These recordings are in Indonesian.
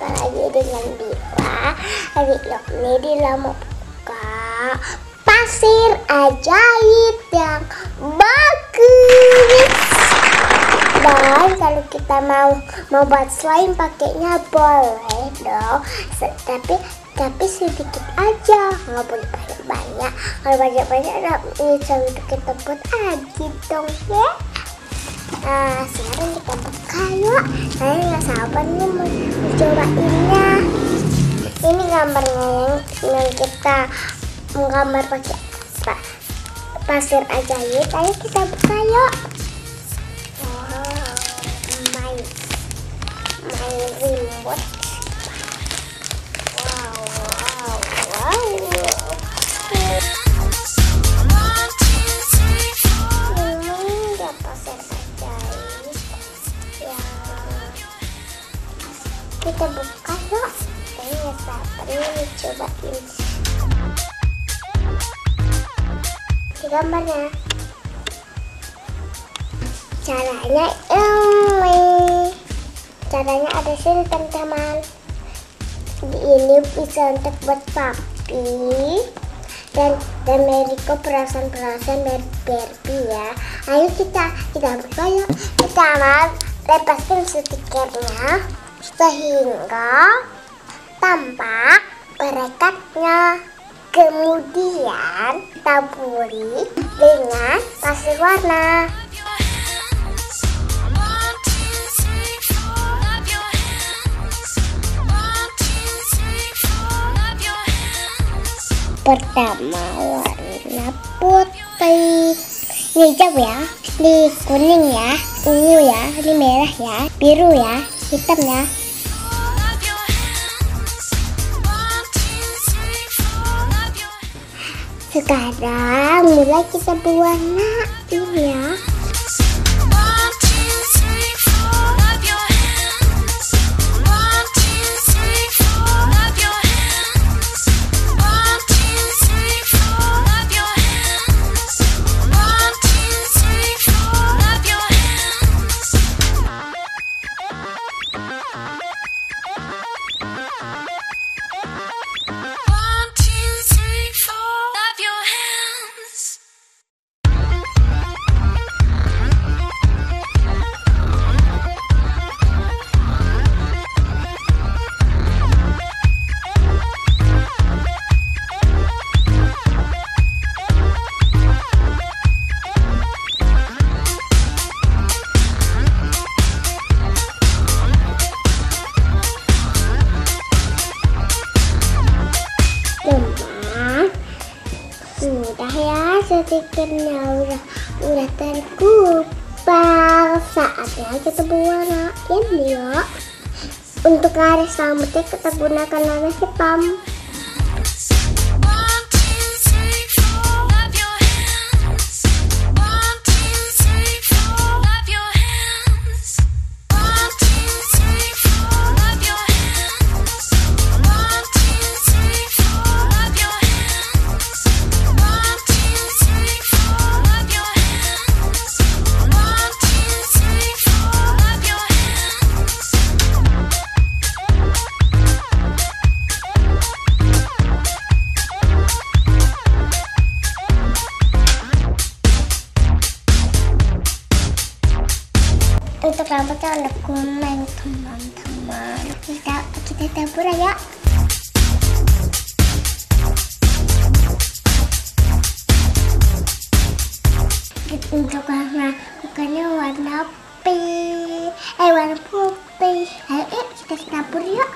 lagi dengan Bila. Hari ini Bila mau buka pasir ajaib yang bagus. Dan kalau kita mau buat slime pakainya boleh dong, tapi sedikit aja, nggak boleh banyak-banyak. Kalau banyak-banyak bisa untuk kita buat adit dong ya. Nah, sekarang kita buka yuk. Saya nggak sabar nih mau cobainnya. Ini gambarnya yang kita menggambar pakai pasir ajaib. Ayo kita buka yuk. Main remote. Wow. Dia pasir ajaib. Ya. Kita buka yuk. Nggak sabar nih cobain. Ini gambarnya. Caranya ada sini teman-teman. Ini bisa untuk buat papi dan Meriko perasaan Barbie ya. Ayo kita buka yuk. Kita lepaskan stikernya sehingga tampak perekatnya. Kemudian taburi dengan pasir warna. Pertama warna putih, ini hijau ya, ini kuning ya, ungu ya, ini merah ya, biru ya, hitam ya. Sekarang mulai kita berwarnain ya. Sudah ya, stikernya udah terkumpul. Saatnya kita warnain yuk. Untuk garis rambutnya kita gunakan warna hitam. Untuk rambutnya ada kuning teman-teman. Kita tabur ya. Untuk warnanya warna pink, warna putih. Ayo kita tabur yuk.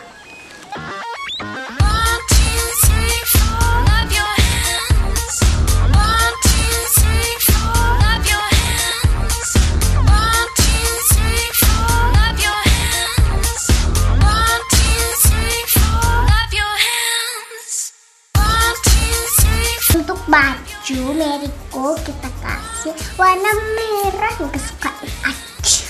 Untuk baju Meriko kita kasih warna merah yang kesukaan aja.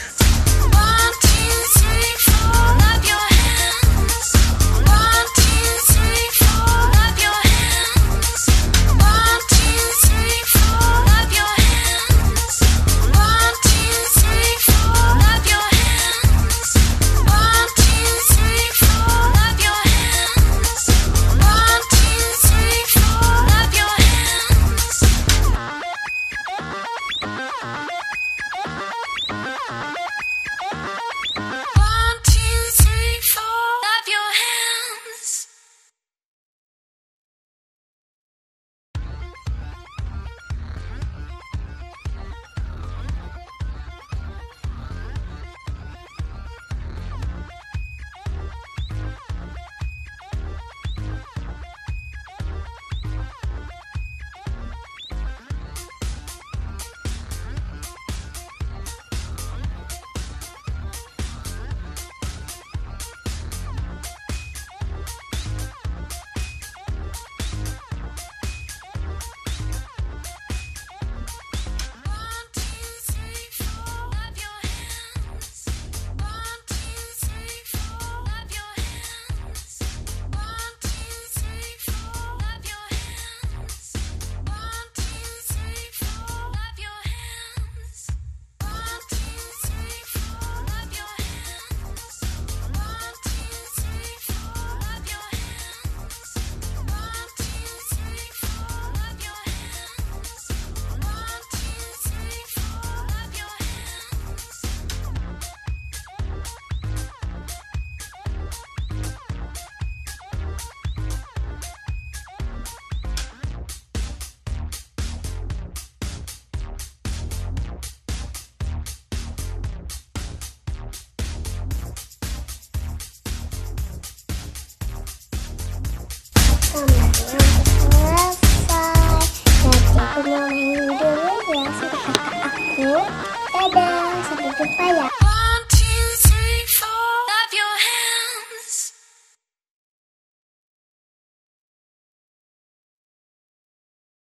lupa ya.